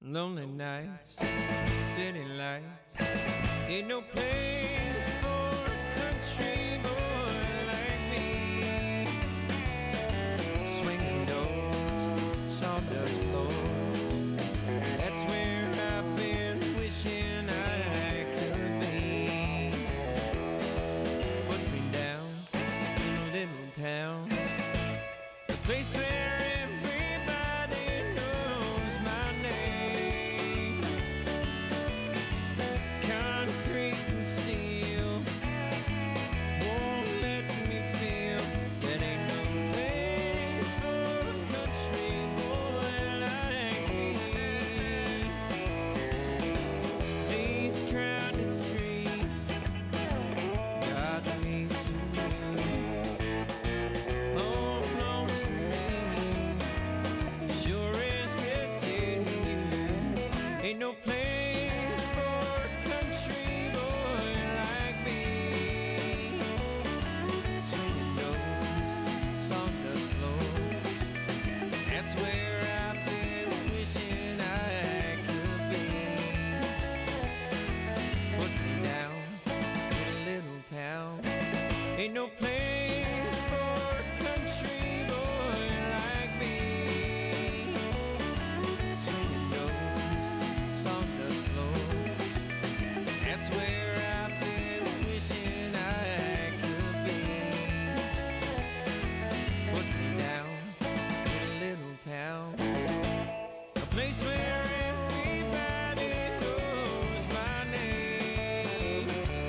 Lonely nights, city lights, ain't no place for a country boy like me. Swinging doors, sawdust floors, that's where I've been wishing I could be. Put me down in a little town, a place where everybody knows my name. Concrete and steel won't let me feel that ain't no place for a country boy like me. These crowded streets got me so oh, lonesome, sure is missing you. Ain't no place for a country boy like me. Swinging doors, sawdust floors, that's where I've been wishing I could be. Put me down in a little town, ain't no place for a country boy like me. Swinging doors, sawdust floors, that's where I've been wishing I could be. Put me down in a little town, a place where everybody knows my name.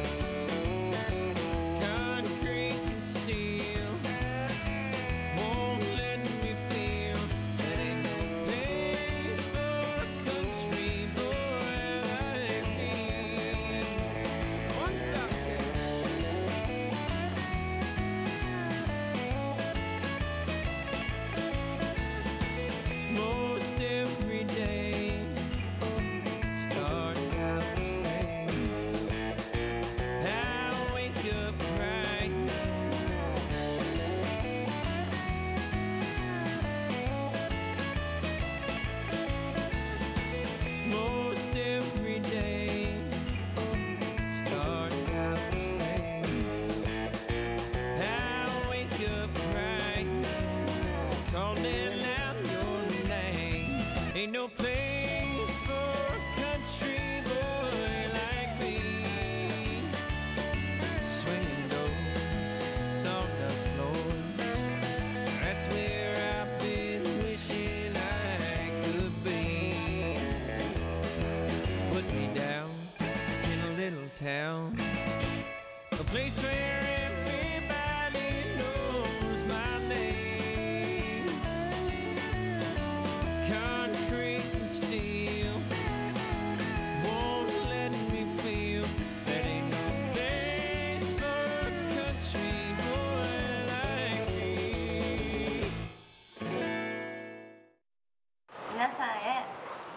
Concrete and steel won't let me feel that ain't no place for a country boy like me. One stop. Most every day starts out the same. I wake up right most every day starts out the same. I wake up right calling out your name. Ain't no place for a country boy like me. Swinging doors, sawdust floors, that's where I've been wishing I could be. Put me down in a little town, a place where everybody knows my name. Concrete and steel won't let me feel that ain't no place for a country boy like me. 皆さんへ、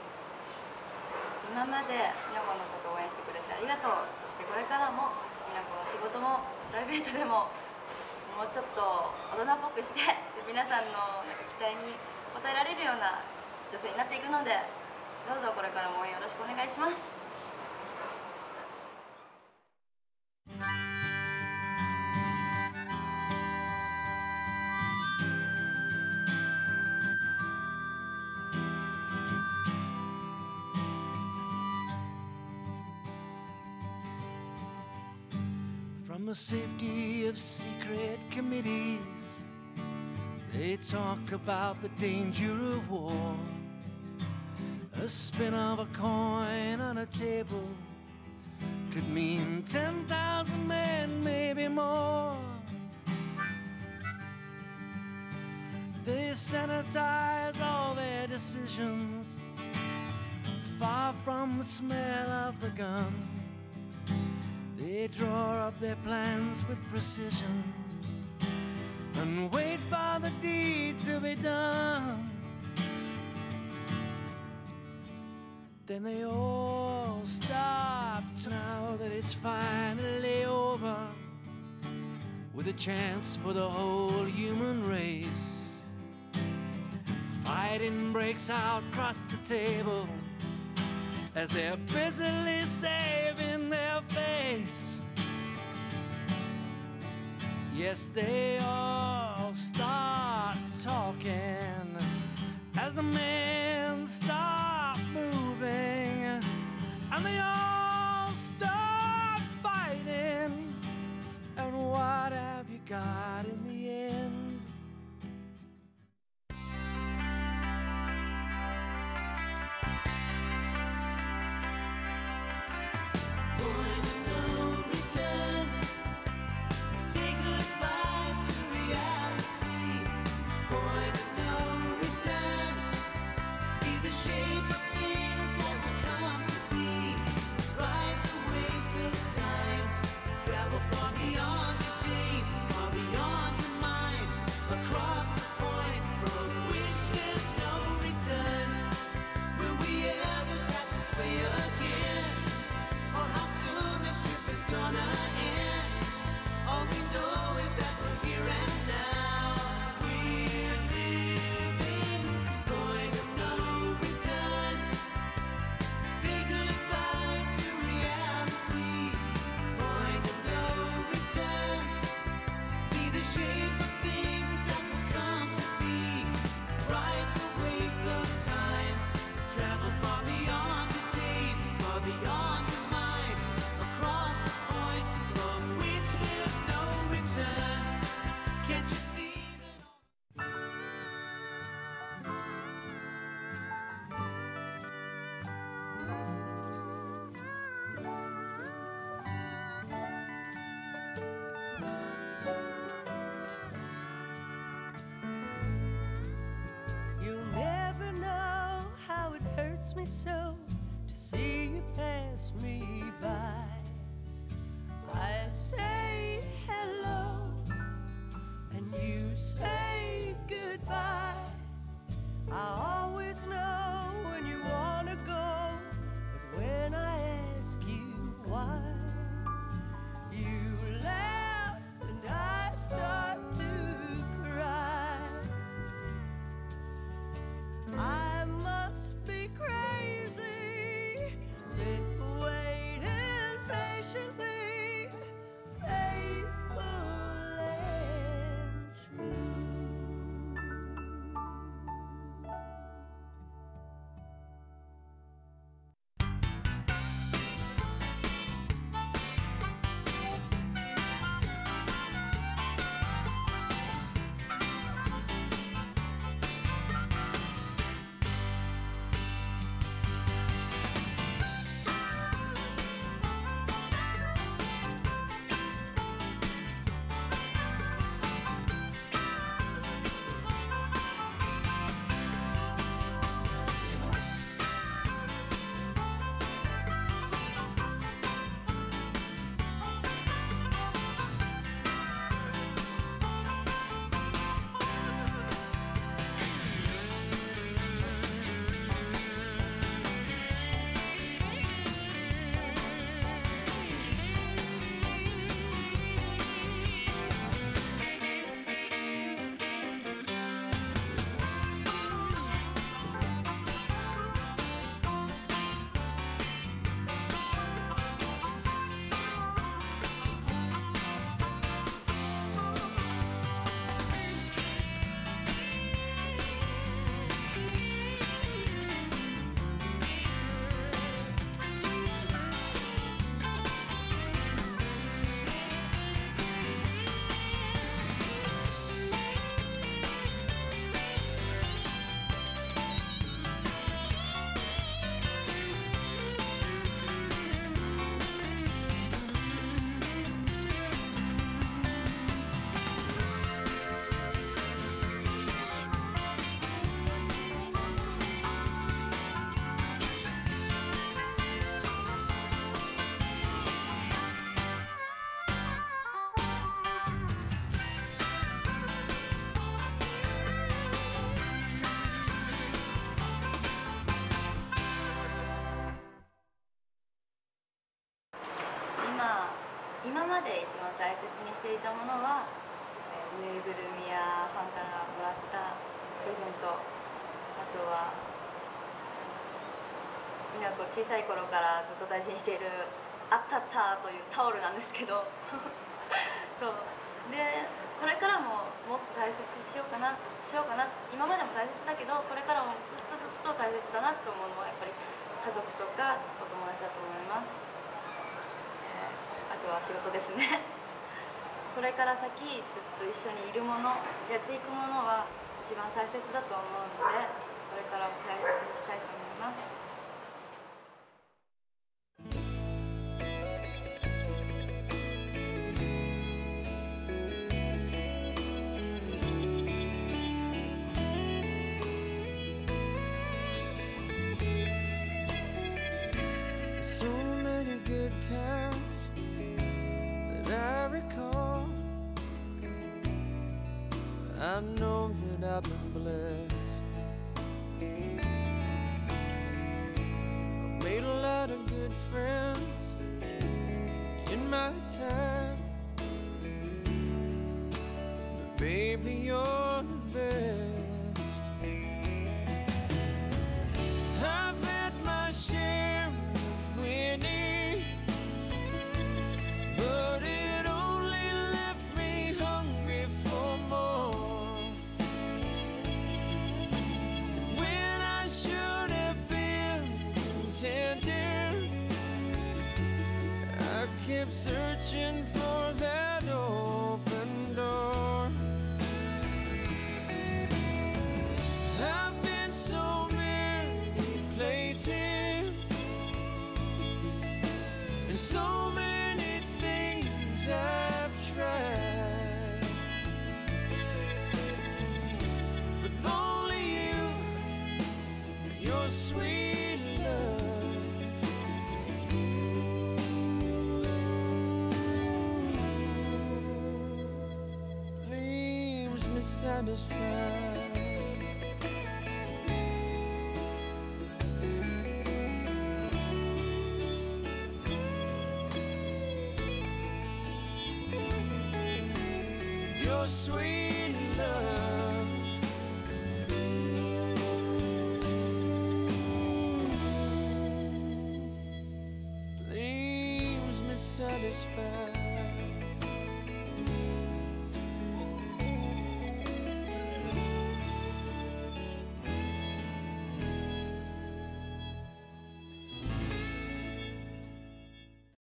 今までみなこのことを応援してくれてありがとう。そしてこれからもみなこの仕事もプライベートでももうちょっと大人っぽくして皆さんの期待に応えられるような女性になっていくので、どうぞこれからも応援よろしくお願いします。 From the safety of secret committees, they talk about the danger of war. A spin of a coin on a table could mean 10,000 men, maybe more. They sanitize all their decisions, far from the smell of the gun. They draw up their plans with precision and wait for the deed to be done. Then they all stop now that it's finally over, with a chance for the whole human race. Fighting breaks out across the table, as they're busily saving their face. Yes, they all start talking as the men start moving, and they all start fighting. And what have you got in the end? Point of no return. Say goodbye to reality. Point of no return. See the shape of things that will come to be. Ride the waves of time. Travel far beyond your days, far beyond your mind. Across the point from which there's no return. Will we ever pass this way again? Or how soon this trip is gonna end? All we know is that we're here and now. We're living, point of no return. Say goodbye to reality. Point of no return. See the shape of things that will come to be. Ride the waves of time. Travel far beyond your days, far beyond your mind. Across the point from which there's no return. Can't you see that all You'll never know how it hurts me so to see you pass me by. I say hello and you say goodbye. I always know when you wanna go, but when I ask you why, you laugh and I start to cry. I must be crazy, sit waiting patiently, faithful and true. 今まで一番大切にしていたものは、ぬいぐるみやファンからもらったプレゼント、あとはみんな小さい頃からずっと大事にしている「あったった」というタオルなんですけどそうでこれからももっと大切にしようかな今までも大切だけどこれからもずっと大切だなと思うのはやっぱり家族とかお友達だと思います、あとは仕事ですねこれから先ずっと一緒にいるものやっていくものは一番大切だと思うのでこれからも大切にしたいと思います。 So many good times that I recall. I know that I've been blessed. I've made a lot of good friends in my time, but baby, you're the best. I've had my share of winning, but it only left me hungry for more. When I should have been contented, I kept searching for that open door. I've been so many places, and so many things I've tried, but only you, your sweet love, leaves me satisfied. Your sweet love leaves me satisfied.